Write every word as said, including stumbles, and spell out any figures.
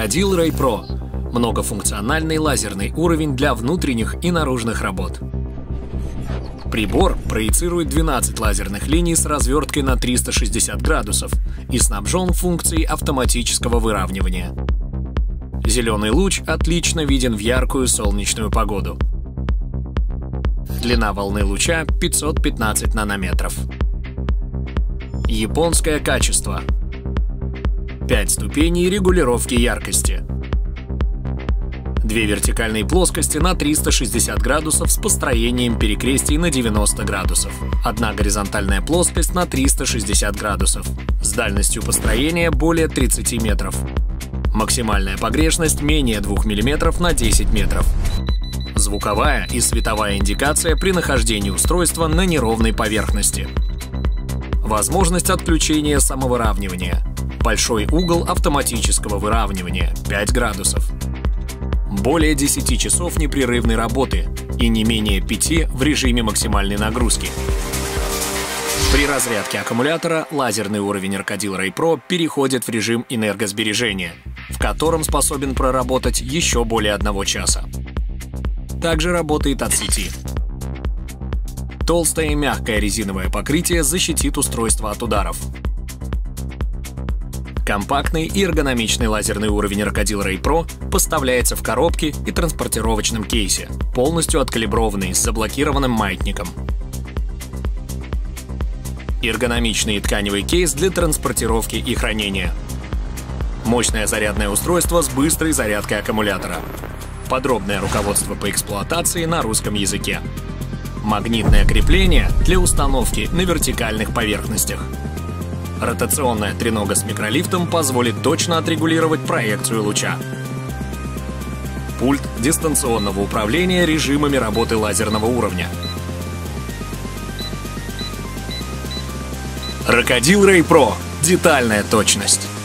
Крокодил Рэй Про – многофункциональный лазерный уровень для внутренних и наружных работ. Прибор проецирует двенадцать лазерных линий с разверткой на триста шестьдесят градусов и снабжен функцией автоматического выравнивания. Зеленый луч отлично виден в яркую солнечную погоду. Длина волны луча пятьсот пятнадцать нанометров. Японское качество. пять ступеней регулировки яркости. Две вертикальные плоскости на триста шестьдесят градусов с построением перекрестий на девяносто градусов. Одна горизонтальная плоскость на триста шестьдесят градусов с дальностью построения более тридцати метров. Максимальная погрешность менее двух миллиметров на десять метров. Звуковая и световая индикация при нахождении устройства на неровной поверхности. Возможность отключения самовыравнивания. Большой угол автоматического выравнивания пять градусов. Более десяти часов непрерывной работы и не менее пяти в режиме максимальной нагрузки. При разрядке аккумулятора лазерный уровень Крокодил Рэй Про переходит в режим энергосбережения, в котором способен проработать еще более одного часа. Также работает от сети. Толстое и мягкое резиновое покрытие защитит устройство от ударов. Компактный и эргономичный лазерный уровень Крокодил Рэй Про поставляется в коробке и транспортировочном кейсе, полностью откалиброванный с заблокированным маятником. Эргономичный тканевый кейс для транспортировки и хранения. Мощное зарядное устройство с быстрой зарядкой аккумулятора. Подробное руководство по эксплуатации на русском языке. Магнитное крепление для установки на вертикальных поверхностях. Ротационная тренога с микролифтом позволит точно отрегулировать проекцию луча. Пульт дистанционного управления режимами работы лазерного уровня. Крокодил Рэй Про. Детальная точность.